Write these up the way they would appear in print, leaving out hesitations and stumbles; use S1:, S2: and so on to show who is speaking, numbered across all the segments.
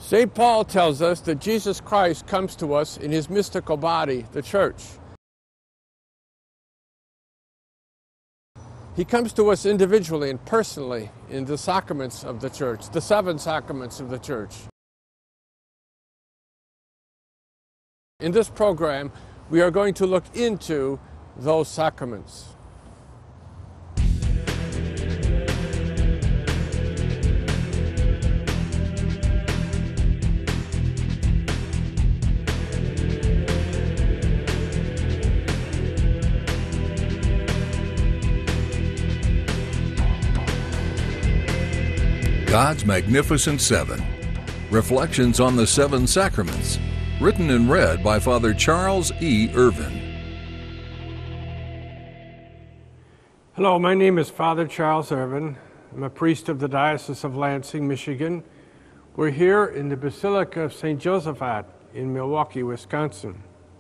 S1: St. Paul tells us that Jesus Christ comes to us in his mystical body, the church. He comes to us individually and personally in the sacraments of the church, the 7 sacraments of the church. In this program, we are going to look into those sacraments.
S2: God's Magnificent Seven. Reflections on the 7 Sacraments. Written and read by Father Charles E. Irvin.
S1: Hello, my name is Father Charles Irvin. I'm a priest of the Diocese of Lansing, Michigan. We're here in the Basilica of St. Josaphat in Milwaukee, Wisconsin.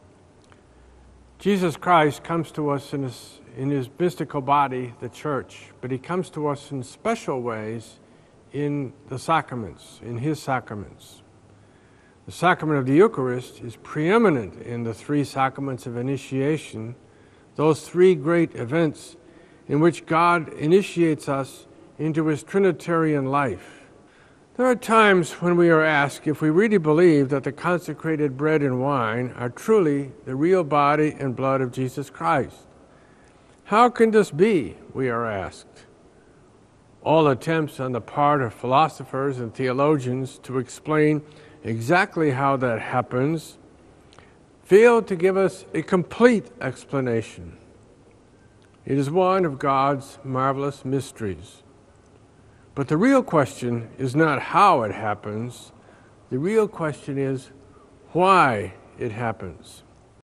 S1: Jesus Christ comes to us in his mystical body, the church, but he comes to us in special ways in the sacraments, in his sacraments. The sacrament of the Eucharist is preeminent in the 3 sacraments of initiation, those 3 great events in which God initiates us into his Trinitarian life. There are times when we are asked if we really believe that the consecrated bread and wine are truly the real body and blood of Jesus Christ. How can this be, we are asked? All attempts on the part of philosophers and theologians to explain exactly how that happens fail to give us a complete explanation. It is one of God's marvelous mysteries. But the real question is not how it happens. The real question is why it happens.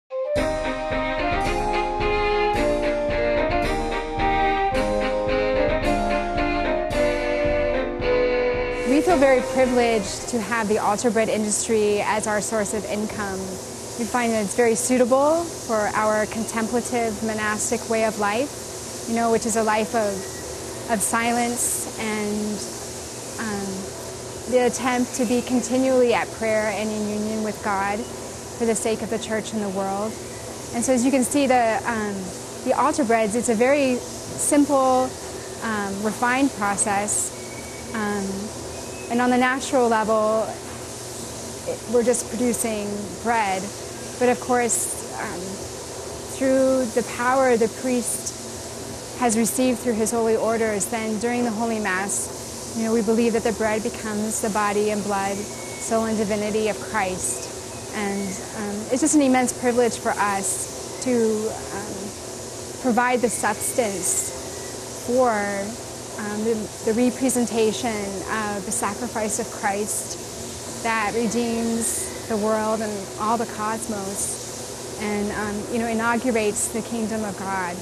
S3: We feel very privileged to have the altar bread industry as our source of income. We find that it's very suitable for our contemplative monastic way of life, which is a life of silence and the attempt to be continually at prayer and in union with God for the sake of the church and the world. And so as you can see, the altar breads, it's a very simple, refined process. And on the natural level, we're just producing bread. But of course, through the power the priest has received through his holy orders, then during the Holy Mass, we believe that the bread becomes the body and blood, soul and divinity of Christ. And it's just an immense privilege for us to provide the substance for the representation of the sacrifice of Christ that redeems the world and all the cosmos and inaugurates the kingdom of God.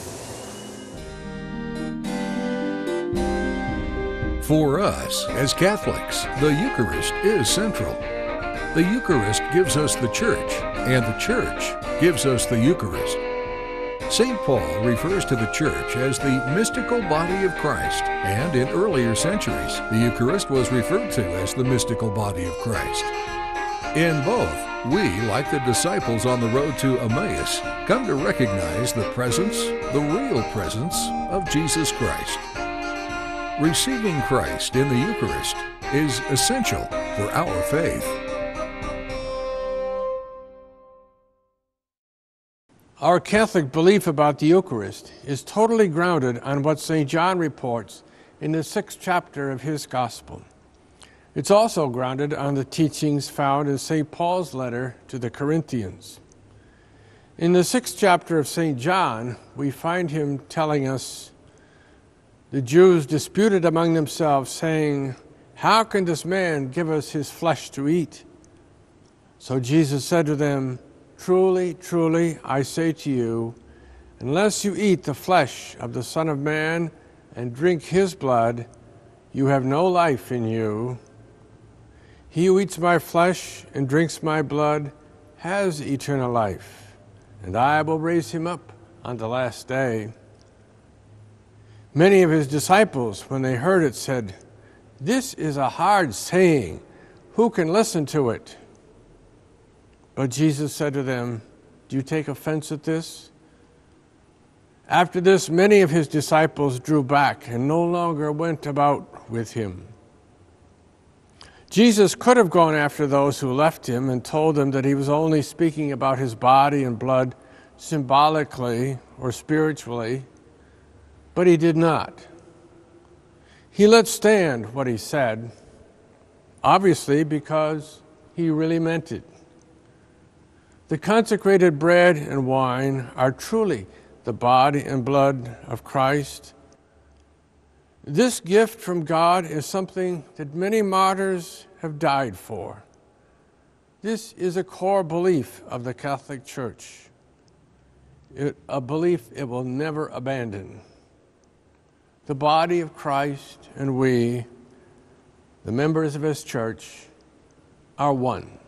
S2: For us, as Catholics, the Eucharist is central. The Eucharist gives us the Church, and the Church gives us the Eucharist. St. Paul refers to the Church as the mystical body of Christ, and in earlier centuries, the Eucharist was referred to as the mystical body of Christ. In both, we, like the disciples on the road to Emmaus, come to recognize the presence, the real presence, of Jesus Christ. Receiving Christ in the Eucharist is essential for our faith.
S1: Our Catholic belief about the Eucharist is totally grounded on what St. John reports in the 6th chapter of his Gospel. It's also grounded on the teachings found in St. Paul's letter to the Corinthians. In the 6th chapter of St. John, we find him telling us, the Jews disputed among themselves, saying, "How can this man give us his flesh to eat?" So Jesus said to them, "Truly, truly, I say to you, unless you eat the flesh of the Son of Man and drink his blood, you have no life in you. He who eats my flesh and drinks my blood has eternal life, and I will raise him up on the last day." Many of his disciples, when they heard it, said, "This is a hard saying. who can listen to it?" But Jesus said to them, "Do you take offense at this?" After this, many of his disciples drew back and no longer went about with him. Jesus could have gone after those who left him and told them that he was only speaking about his body and blood symbolically or spiritually, but he did not. He let stand what he said, obviously because he really meant it. The consecrated bread and wine are truly the body and blood of Christ. This gift from God is something that many martyrs have died for. This is a core belief of the Catholic Church, a belief it will never abandon. The body of Christ and we, the members of his church, are one.